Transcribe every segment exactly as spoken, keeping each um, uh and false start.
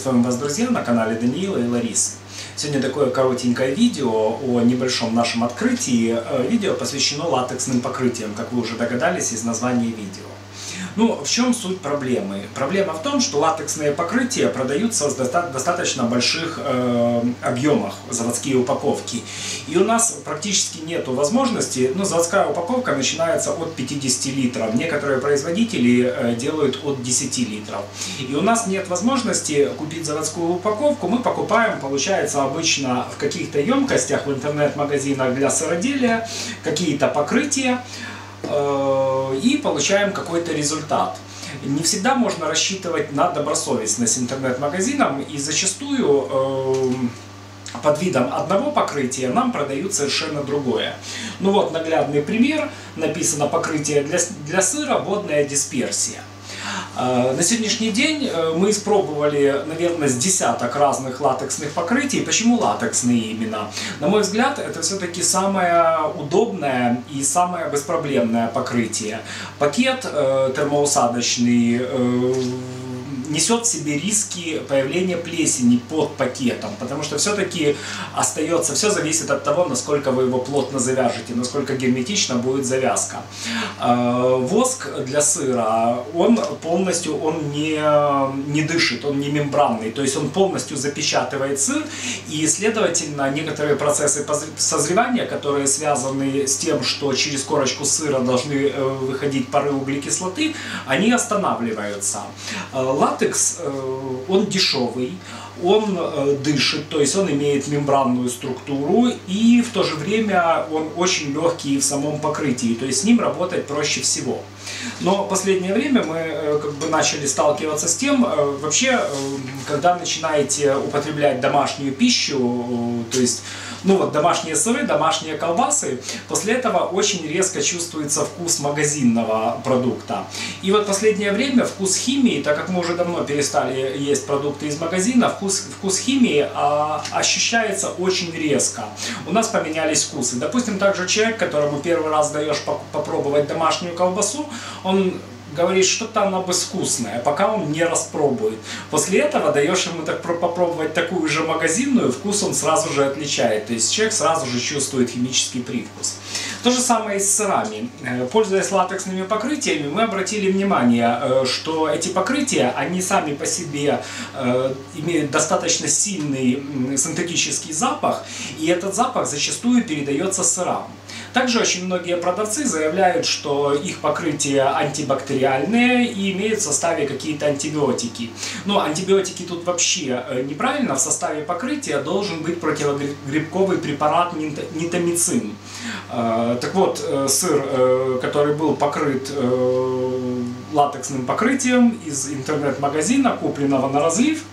Приветствуем вас, друзья, на канале Даниила и Ларисы. Сегодня такое коротенькое видео о небольшом нашем открытии. Видео посвящено латексным покрытиям, как вы уже догадались из названия видео. Ну, в чем суть проблемы? Проблема в том, что латексные покрытия продаются в достаточно больших э, объемах, заводские упаковки. И у нас практически нет возможности, ну, заводская упаковка начинается от пятидесяти литров. Некоторые производители э, делают от десяти литров. И у нас нет возможности купить заводскую упаковку. Мы покупаем, получается, обычно в каких-то емкостях в интернет-магазинах для сыроделия какие-то покрытия. И получаем какой-то результат. Не всегда можно рассчитывать на добросовестность интернет-магазинам, и зачастую э, под видом одного покрытия нам продают совершенно другое. Ну вот наглядный пример. Написано покрытие для, для сыра, водная дисперсия. На сегодняшний день мы испробовали, наверное, с десяток разных латексных покрытий. Почему латексные именно? На мой взгляд, это все-таки самое удобное и самое беспроблемное покрытие. Пакет э, термоусадочный э, несет в себе риски появления плесени под пакетом, потому что все-таки остается, все зависит от того, насколько вы его плотно завяжете, насколько герметично будет завязка. Воск для сыра, он полностью он не, не дышит, он не мембранный, то есть он полностью запечатывает сыр, и, следовательно, некоторые процессы созревания, которые связаны с тем, что через корочку сыра должны выходить пары углекислоты, они останавливаются. Латекс, он дешевый, он дышит, то есть он имеет мембранную структуру, и в то же время он очень легкий в самом покрытии, то есть с ним работать проще всего. Но в последнее время мы как бы начали сталкиваться с тем, вообще, когда начинаете употреблять домашнюю пищу, то есть, ну вот, домашние сыры, домашние колбасы, после этого очень резко чувствуется вкус магазинного продукта. И вот в последнее время вкус химии, так как мы уже давно перестали есть продукты из магазина, вкус, вкус химии а, ощущается очень резко. У нас поменялись вкусы. Допустим, также человек, которому первый раз даешь попробовать домашнюю колбасу, он говорит, что-то она безвкусная, пока он не распробует. После этого даешь ему так попробовать такую же магазинную, вкус он сразу же отличает. То есть человек сразу же чувствует химический привкус. То же самое и с сырами. Пользуясь латексными покрытиями, мы обратили внимание, что эти покрытия, они сами по себе имеют достаточно сильный синтетический запах, и этот запах зачастую передается сырам. Также очень многие продавцы заявляют, что их покрытия антибактериальные и имеют в составе какие-то антибиотики. Но антибиотики тут вообще неправильно. В составе покрытия должен быть противогрибковый препарат нитомицин. Так вот, сыр, который был покрыт латексным покрытием из интернет-магазина, купленного на разлив,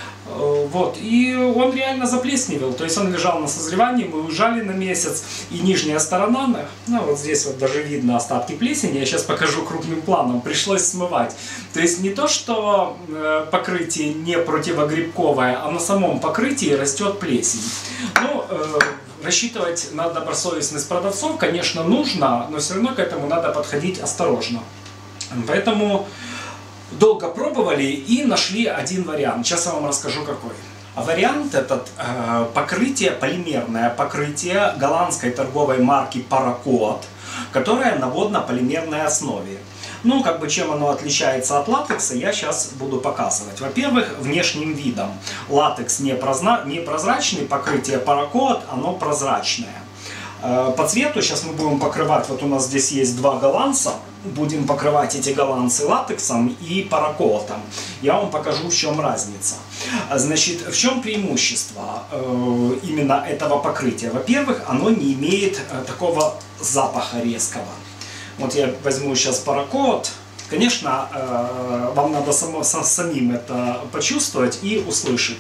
вот, и он реально заплесневел, то есть он лежал на созревании, мы ужали на месяц, и нижняя сторона, ну вот здесь вот даже видно остатки плесени, я сейчас покажу крупным планом, пришлось смывать. То есть не то, что покрытие не противогрибковое, а на самом покрытии растет плесень. Ну, рассчитывать на добросовестность продавцов, конечно, нужно, но все равно к этому надо подходить осторожно. Поэтому долго пробовали и нашли один вариант. Сейчас я вам расскажу какой. Вариант этот э, покрытие, полимерное покрытие голландской торговой марки Paraquat, которое на водно-полимерной основе. Ну, как бы чем оно отличается от латекса, я сейчас буду показывать. Во-первых, внешним видом. Латекс непрозрачный, покрытие Paraquat, оно прозрачное. По цвету сейчас мы будем покрывать, вот у нас здесь есть два голландца, будем покрывать эти голландцы латексом и паракотом. Я вам покажу, в чем разница. Значит, в чем преимущество э, именно этого покрытия? Во-первых, оно не имеет э, такого запаха резкого. Вот я возьму сейчас паракот. Конечно, э, вам надо само, самим это почувствовать и услышать.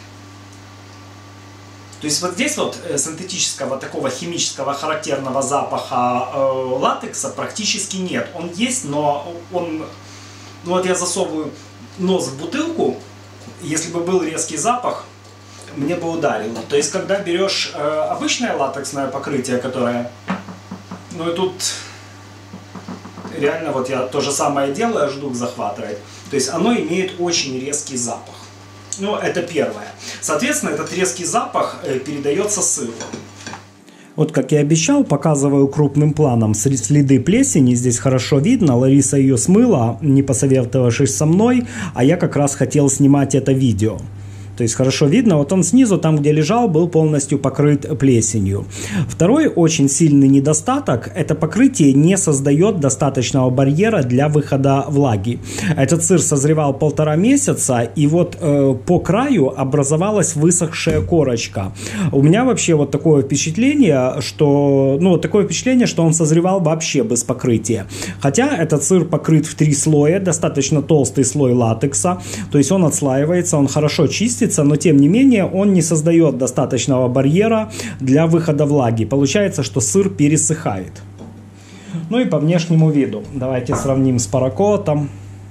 То есть вот здесь вот синтетического такого химического характерного запаха э, латекса практически нет. Он есть, но он, ну вот я засовываю нос в бутылку, если бы был резкий запах, мне бы ударило. То есть когда берешь э, обычное латексное покрытие, которое, ну и тут реально вот я то же самое делаю, аж дух захватывает. То есть оно имеет очень резкий запах. Ну, это первое. Соответственно, этот резкий запах передается сыру. Вот, как я обещал, показываю крупным планом следы плесени. Здесь хорошо видно. Лариса ее смыла, не посоветовавшись со мной, а я как раз хотел снимать это видео. То есть хорошо видно, вот он снизу, там где лежал, был полностью покрыт плесенью. Второй очень сильный недостаток – это покрытие не создает достаточного барьера для выхода влаги. Этот сыр созревал полтора месяца, и вот э, по краю образовалась высохшая корочка. У меня вообще вот такое впечатление, что, ну, такое впечатление, что он созревал вообще без покрытия. Хотя этот сыр покрыт в три слоя, достаточно толстый слой латекса, то есть он отслаивается, он хорошо чистится, но тем не менее он не создает достаточного барьера для выхода влаги. Получается, что сыр пересыхает. Ну и по внешнему виду. Давайте сравним с паракотом.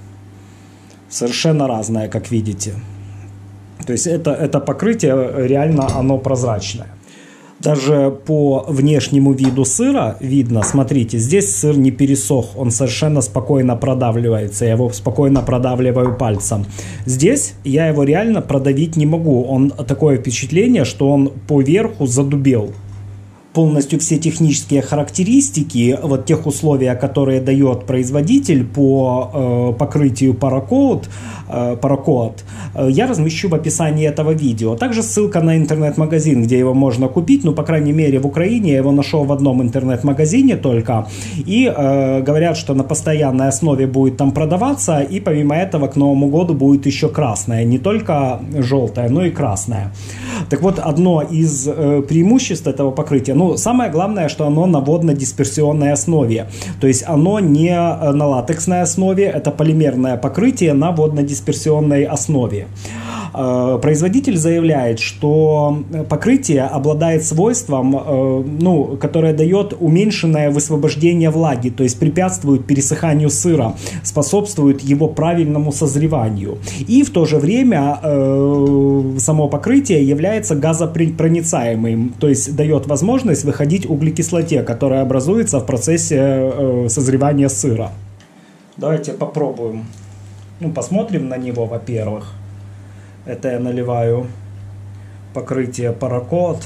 Совершенно разное, как видите. То есть это, это покрытие реально оно прозрачное. Даже по внешнему виду сыра видно, смотрите, здесь сыр не пересох, он совершенно спокойно продавливается, я его спокойно продавливаю пальцем. Здесь я его реально продавить не могу, он такое впечатление, что он поверху задубел. Полностью все технические характеристики, вот тех условий, которые дает производитель по э, покрытию паракод, э, паракод, э, я размещу в описании этого видео. Также ссылка на интернет-магазин, где его можно купить, ну, по крайней мере, в Украине я его нашел в одном интернет-магазине только. И э, говорят, что на постоянной основе будет там продаваться, и помимо этого к Новому году будет еще красное, не только желтое, но и красное. Так вот, одно из э, преимуществ этого покрытия, ну, Ну, самое главное, что оно на водно-дисперсионной основе. То есть оно не на латексной основе, это полимерное покрытие на водно-дисперсионной основе. Производитель заявляет, что покрытие обладает свойством, ну, которое дает уменьшенное высвобождение влаги, то есть препятствует пересыханию сыра, способствует его правильному созреванию. И в то же время само покрытие является газопроницаемым, то есть дает возможность выходить углекислоте, которая образуется в процессе созревания сыра. Давайте попробуем. Ну, посмотрим на него, во-первых. Это я наливаю покрытие паракод.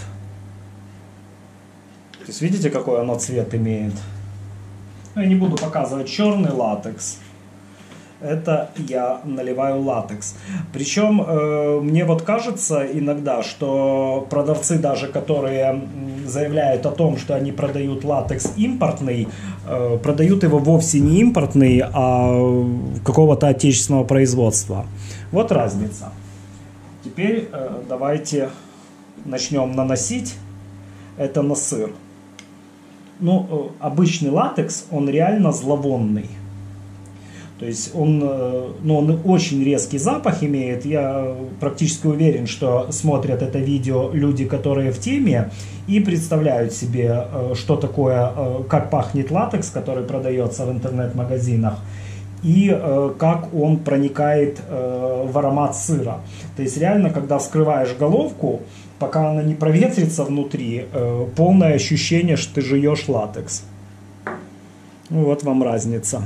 То есть видите, какой оно цвет имеет? Я не буду показывать черный латекс. Это я наливаю латекс. Причем э, мне вот кажется иногда, что продавцы даже, которые заявляют о том, что они продают латекс импортный, э, продают его вовсе не импортный, а какого-то отечественного производства. Вот разница. Теперь э, давайте начнем наносить это на сыр. Ну, э, обычный латекс, он реально зловонный. То есть он, э, ну, он очень резкий запах имеет. Я практически уверен, что смотрят это видео люди, которые в теме и представляют себе, э, что такое, э, как пахнет латекс, который продается в интернет-магазинах. И э, как он проникает э, в аромат сыра. То есть реально, когда вскрываешь головку, пока она не проветрится внутри, э, полное ощущение, что ты жуешь латекс. Ну, вот вам разница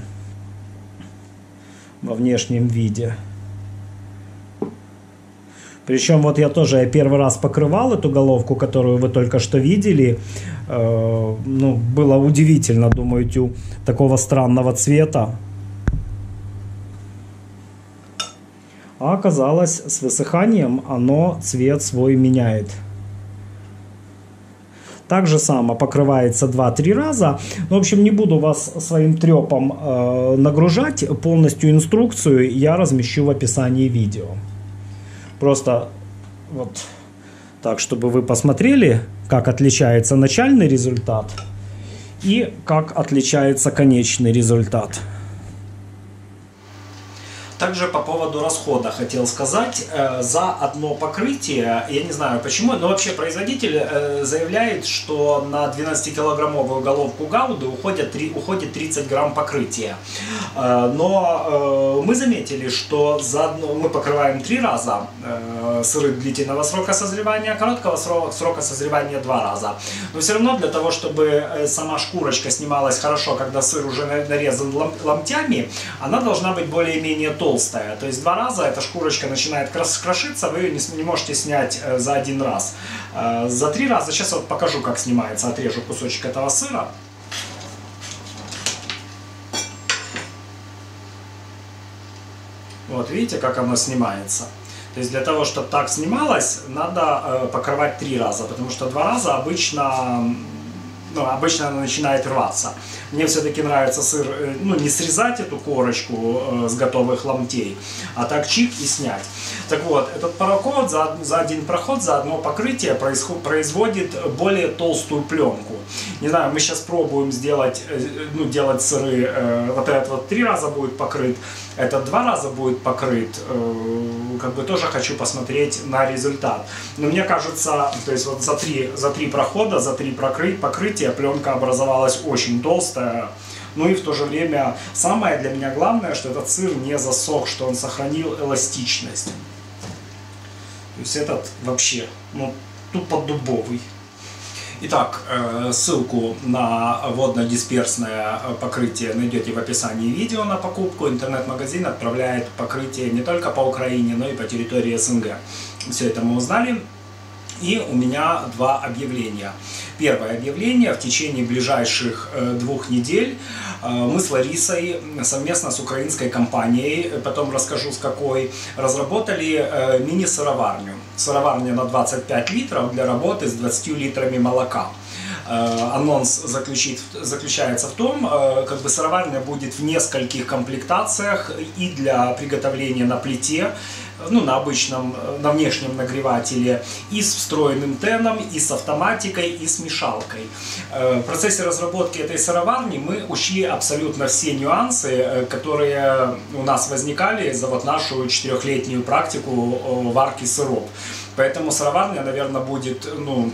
во внешнем виде. Причем вот я тоже я первый раз покрывал эту головку, которую вы только что видели. Э, ну, было удивительно, думаю, тю, такого странного цвета. А оказалось, с высыханием оно цвет свой меняет. Так же само покрывается два-три раза. Ну, в общем, не буду вас своим трепом э, нагружать. Полностью инструкцию я размещу в описании видео. Просто вот так, чтобы вы посмотрели, как отличается начальный результат и как отличается конечный результат. Также по поводу расхода хотел сказать, за одно покрытие, я не знаю почему, но вообще производитель заявляет, что на двенадцатикилограммовую головку гауды уходит, уходит тридцать грамм покрытия. Но мы заметили, что за одно, мы покрываем три раза сыры длительного срока созревания, короткого срока созревания два раза. Но все равно для того, чтобы сама шкурочка снималась хорошо, когда сыр уже нарезан ломтями, она должна быть более-менее толстой. толстая, то есть два раза эта шкурочка начинает крошиться, вы не, не можете снять за один раз. За три раза, сейчас вот покажу, как снимается, отрежу кусочек этого сыра. Вот видите, как оно снимается. То есть для того, чтобы так снималось, надо покрывать три раза, потому что два раза обычно... Ну, обычно она начинает рваться. Мне все-таки нравится сыр, ну, не срезать эту корочку э, с готовых ломтей, а так чик и снять. Так вот, этот паракорд за, за один проход, за одно покрытие происход, производит более толстую пленку. Не знаю, мы сейчас пробуем сделать, э, ну, делать сыры, э, вот этот вот три раза будет покрыт, этот два раза будет покрыт. Э, как бы тоже хочу посмотреть на результат. Но мне кажется, то есть вот за три, за три прохода, за три покры, покрытия пленка образовалась очень толстая. Ну и в то же время самое для меня главное, что этот сыр не засох, что он сохранил эластичность. То есть этот вообще, ну, тупо дубовый. Итак, ссылку на водно-дисперсное покрытие найдете в описании видео на покупку. Интернет-магазин отправляет покрытие не только по Украине, но и по территории СНГ. Все это мы узнали. И у меня два объявления. Первое объявление: в течение ближайших двух недель мы с Ларисой совместно с украинской компанией, потом расскажу с какой, разработали мини-сыроварню. Сыроварня на двадцать пять литров для работы с двадцатью литрами молока. Анонс заключит, заключается в том, как бы сыроварня будет в нескольких комплектациях и для приготовления на плите, ну, на обычном, на внешнем нагревателе, и с встроенным теном, и с автоматикой, и с мешалкой. В процессе разработки этой сыроварни мы учли абсолютно все нюансы, которые у нас возникали за вот нашу четырехлетнюю практику варки сыров. Поэтому сыроварня, наверное, будет, ну,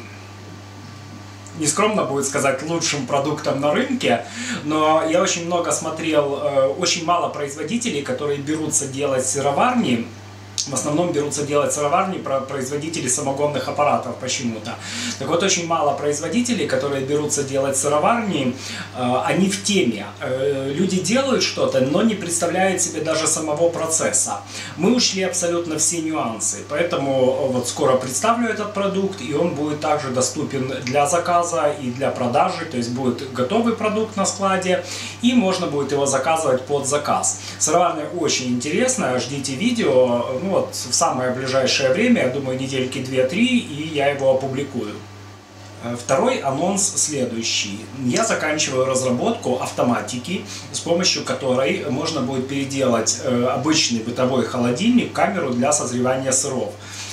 нескромно будет сказать, лучшим продуктом на рынке, но я очень много смотрел, очень мало производителей, которые берутся делать сыроварни. В основном берутся делать сыроварни производители самогонных аппаратов почему-то. Так вот, очень мало производителей, которые берутся делать сыроварни, они в теме. Люди делают что-то, но не представляют себе даже самого процесса. Мы учли абсолютно все нюансы, поэтому вот скоро представлю этот продукт, и он будет также доступен для заказа и для продажи, то есть будет готовый продукт на складе, и можно будет его заказывать под заказ. Сыроварня очень интересная, ждите видео. Ну, вот, в самое ближайшее время, я думаю, недельки две-три, и я его опубликую. Второй анонс следующий. Я заканчиваю разработку автоматики, с помощью которой можно будет переделать обычный бытовой холодильник в камеру для созревания сыров.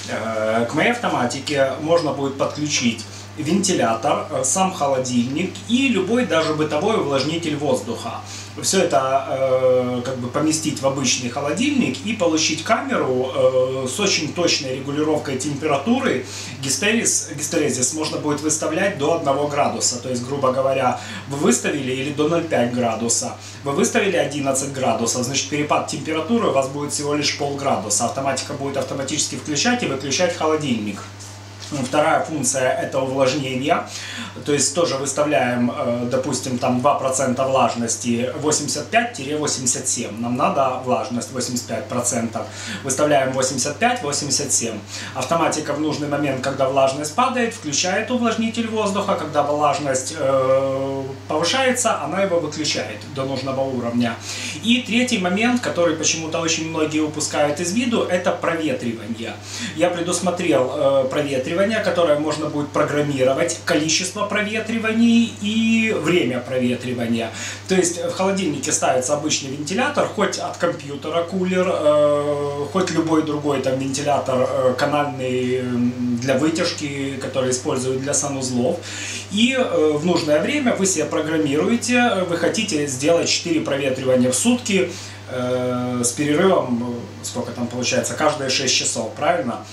К моей автоматике можно будет подключить вентилятор, сам холодильник и любой даже бытовой увлажнитель воздуха. Все это э, как бы поместить в обычный холодильник и получить камеру э, с очень точной регулировкой температуры. Гистерис, гистерезис можно будет выставлять до одного градуса. То есть, грубо говоря, вы выставили или до ноль целых пять десятых градуса. Вы выставили одиннадцать градусов, значит перепад температуры у вас будет всего лишь полградуса. Автоматика будет автоматически включать и выключать холодильник. Вторая функция – это увлажнение, то есть тоже выставляем, допустим, там два процента влажности, восемьдесят пять - восемьдесят семь, нам надо влажность восемьдесят пять процентов, выставляем восемьдесят пять - восемьдесят семь. Автоматика в нужный момент, когда влажность падает, включает увлажнитель воздуха, когда влажность э, повышается, она его выключает до нужного уровня. И третий момент, который почему-то очень многие упускают из виду, это проветривание. Я предусмотрел э, проветривание, которое можно будет программировать, количество проветриваний и время проветривания. То есть в холодильнике ставится обычный вентилятор, хоть от компьютера кулер, э, хоть любой другой там вентилятор э, канальный для вытяжки, который используют для санузлов. И э, в нужное время вы себе программируете, вы хотите сделать четыре проветривания в сутки э, с перерывом, сколько там получается, каждые шесть часов, правильно?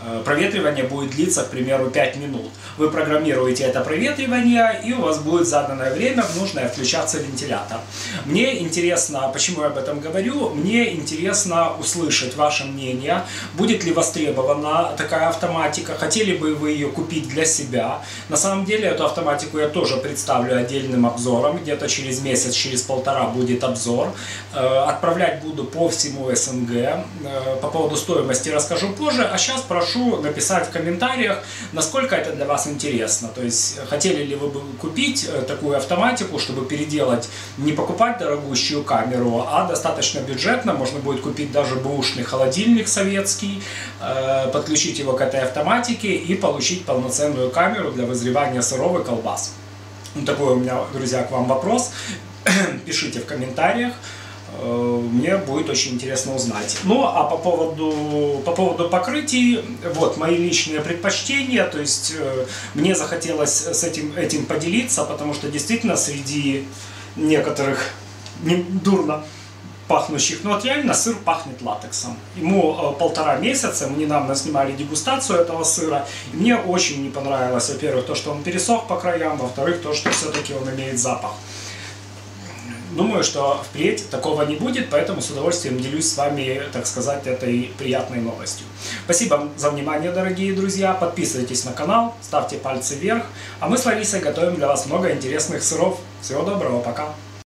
Проветривание будет длиться, к примеру, пять минут. Вы программируете это проветривание, и у вас будет заданное время в нужное включаться вентилятор. Мне интересно, почему я об этом говорю, мне интересно услышать ваше мнение, будет ли востребована такая автоматика, хотели бы вы ее купить для себя. На самом деле эту автоматику я тоже представлю отдельным обзором, где-то через месяц, через полтора будет обзор. Отправлять буду по всему СНГ. По поводу стоимости расскажу позже, а сейчас прошу написать в комментариях, насколько это для вас интересно. То есть, хотели ли вы бы купить такую автоматику, чтобы переделать, не покупать дорогущую камеру, а достаточно бюджетно, можно будет купить даже бэушный холодильник советский, подключить его к этой автоматике и получить полноценную камеру для вызревания сыров и колбас. Вот такой у меня, друзья, к вам вопрос. Пишите в комментариях. Мне будет очень интересно узнать. Ну, а по поводу, по поводу покрытий, вот мои личные предпочтения, то есть мне захотелось с этим, этим поделиться, потому что действительно среди некоторых не, дурно пахнущих, но вот реально сыр пахнет латексом. Ему полтора месяца, мы недавно снимали дегустацию этого сыра, и мне очень не понравилось, во-первых, то, что он пересох по краям, во-вторых, то, что все-таки он имеет запах. Думаю, что впредь такого не будет, поэтому с удовольствием делюсь с вами, так сказать, этой приятной новостью. Спасибо за внимание, дорогие друзья. Подписывайтесь на канал, ставьте пальцы вверх. А мы с Ларисой готовим для вас много интересных сыров. Всего доброго, пока!